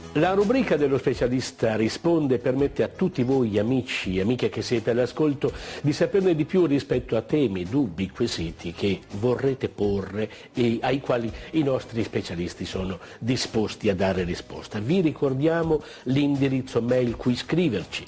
La rubrica dello specialista risponde permette a tutti voi amici e amiche che siete all'ascolto di saperne di più rispetto a temi, dubbi, quesiti che vorrete porre e ai quali i nostri specialisti sono disposti a dare risposta. Vi ricordiamo l'indirizzo mail cui scriverci: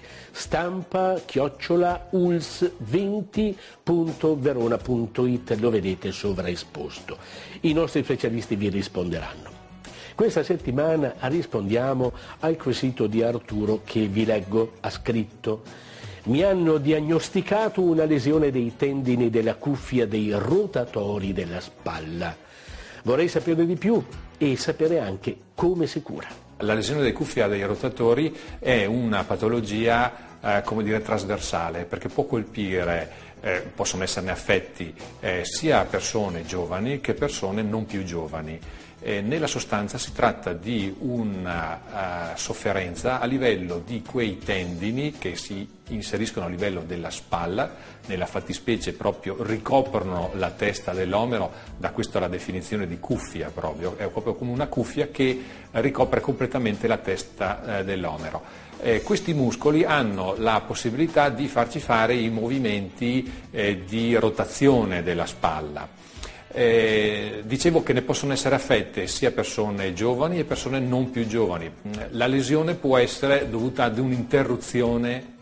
stampa@uls20.verona.it, lo vedete sovraesposto. I nostri specialisti vi risponderanno. Questa settimana rispondiamo al quesito di Arturo che vi leggo. Ha scritto: mi hanno diagnosticato una lesione dei tendini della cuffia dei rotatori della spalla. Vorrei saperne di più e sapere anche come si cura. La lesione della cuffia dei rotatori è una patologia trasversale, perché può colpire, possono esserne affetti sia persone giovani che persone non più giovani. Nella sostanza si tratta di una sofferenza a livello di quei tendini che si inseriscono a livello della spalla, nella fattispecie proprio ricoprono la testa dell'omero, da questo la definizione di cuffia proprio, è proprio come una cuffia che ricopre completamente la testa dell'omero. Questi muscoli hanno la possibilità di farci fare i movimenti di rotazione della spalla. Dicevo che ne possono essere affette sia persone giovani e persone non più giovani. La lesione può essere dovuta ad un'interruzione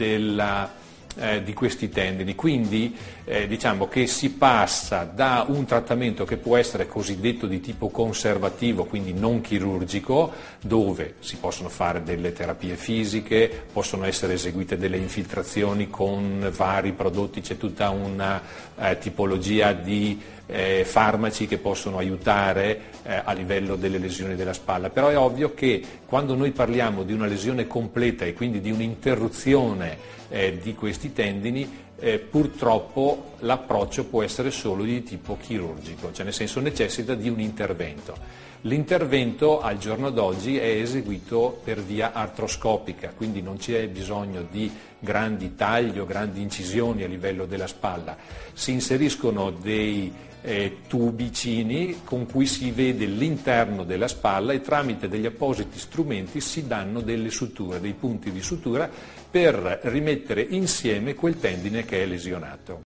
di questi tendini, quindi diciamo che si passa da un trattamento che può essere cosiddetto di tipo conservativo, quindi non chirurgico, dove si possono fare delle terapie fisiche, possono essere eseguite delle infiltrazioni con vari prodotti, c'è tutta una tipologia di farmaci che possono aiutare a livello delle lesioni della spalla, però è ovvio che quando noi parliamo di una lesione completa e quindi di un'interruzione di questi tendini, purtroppo l'approccio può essere solo di tipo chirurgico, cioè nel senso necessita di un intervento. L'intervento al giorno d'oggi è eseguito per via artroscopica, quindi non c'è bisogno di grandi tagli o grandi incisioni a livello della spalla. Si inseriscono dei tubicini con cui si vede l'interno della spalla e tramite degli appositi strumenti si danno delle suture, dei punti di sutura per rimettere insieme quel tendine che è lesionato.